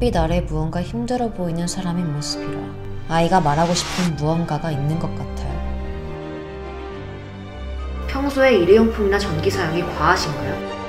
햇빛 아래 무언가 힘들어 보이는 사람의 모습이라 아이가 말하고 싶은 무언가가 있는 것 같아요. 평소에 일회용품이나 전기 사용이 과하신가요?